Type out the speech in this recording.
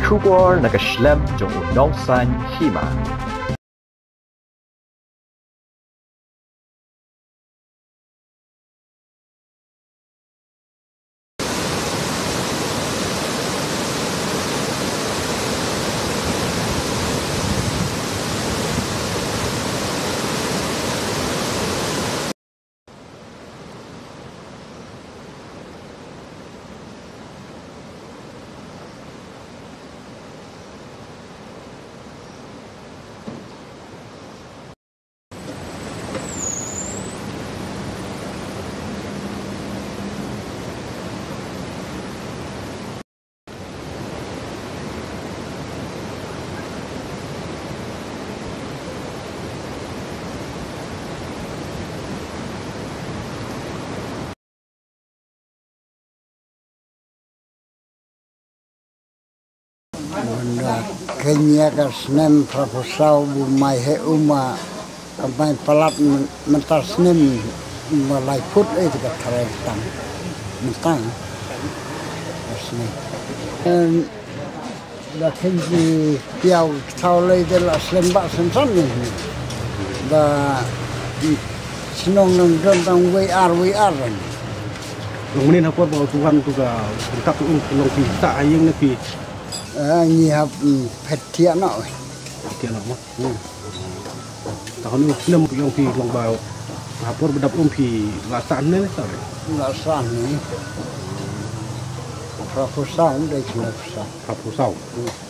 Kubor nag-shlem jong Nongsaiñ Hima. Kenya ka snem proposal bumai he uma kampai pelat mentar snem malai put itu ka terentang mentang snem da kenji piau taulai de la slemba sensan ni da sinong nang tentang WR Kemudian apa bawa Tuhan juga untuk long kita ayang nabi. Nyiap petia nak. Petia nak mah. Tahun ini film yang pi long bau. Hapur bedap pi lasan ni tak? Lasan ni. Proposal dah proposal. Proposal.